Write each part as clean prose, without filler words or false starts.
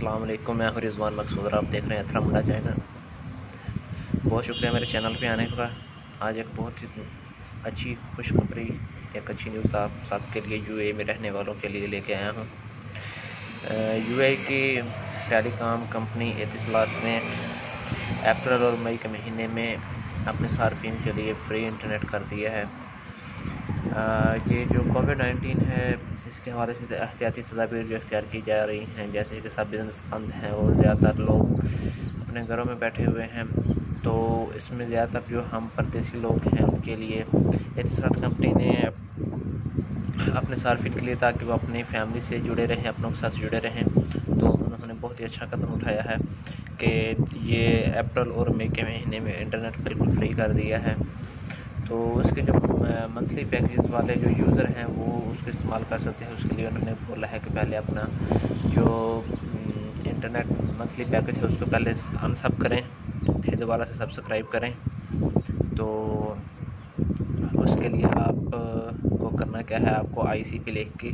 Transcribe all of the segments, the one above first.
अस्सलाम वालेकुम, मैं हूं रिजवान मकसूद। आप देख रहे हैं एतरा चैनल। बहुत शुक्रिया मेरे चैनल पे आने का। आज एक बहुत ही अच्छी खुशखबरी, एक अच्छी न्यूज़ आप सबके लिए यूएई में रहने वालों के लिए लेके आया हूं। यूएई की टेलीकॉम कंपनी एतिसलात ने अप्रैल और मई के महीने में अपने सार्फिन के लिए फ्री इंटरनेट कर दिया है। ये जो कोविड-19 है, इसके हवाले से एहतियाती तदाबीर जो इख्तियार की जा रही हैं, जैसे कि सब बिज़नेस बंद हैं और ज़्यादातर लोग अपने घरों में बैठे हुए हैं, तो इसमें ज़्यादातर जो हम परदेसी लोग हैं उनके लिए एतिसालात कंपनी ने अपने सार्फिन के लिए, ताकि वो अपनी फैमिली से जुड़े रहें, अपनों के साथ जुड़े रहें, तो उन्होंने बहुत ही अच्छा कदम उठाया है कि ये अप्रैल और मई के महीने में इंटरनेट बिल्कुल फ्री कर दिया है। तो उसके जो मंथली पैकेज वाले जो यूज़र हैं वो उसको इस्तेमाल कर सकते हैं। उसके लिए उन्होंने बोला है कि पहले अपना जो इंटरनेट मंथली पैकेज है उसको पहले अनसब करें, फिर दोबारा से सब्सक्राइब करें। तो उसके लिए आप को करना क्या है, आपको ICP लिख के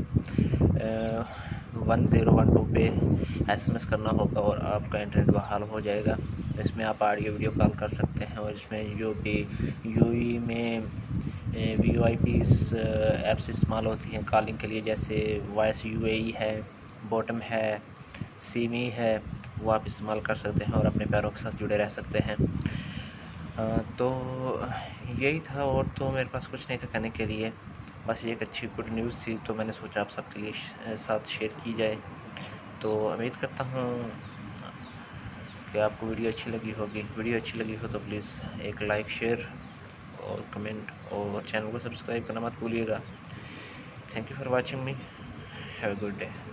1012 पे SMS करना होगा और आपका इंटरनेट बहाल हो जाएगा। इसमें आप ऑडियो वीडियो कॉल कर सकते हैं, और इसमें जो भी यूएई में VoIPs ऐप्स इस्तेमाल होती हैं कॉलिंग के लिए, जैसे वॉइस UAE है, बॉटम है, सीमी है, वो आप इस्तेमाल कर सकते हैं और अपने पैरों के साथ जुड़े रह सकते हैं। तो यही था, और तो मेरे पास कुछ नहीं था कहने के लिए, बस ये एक अच्छी गुड न्यूज़ थी, तो मैंने सोचा आप सबके लिए साथ शेयर की जाए। तो उम्मीद करता हूँ कि आपको वीडियो अच्छी लगी होगी। वीडियो अच्छी लगी हो तो प्लीज़ एक लाइक, शेयर और कमेंट, और चैनल को सब्सक्राइब करना मत भूलिएगा। Thank you for watching me. Have a good day.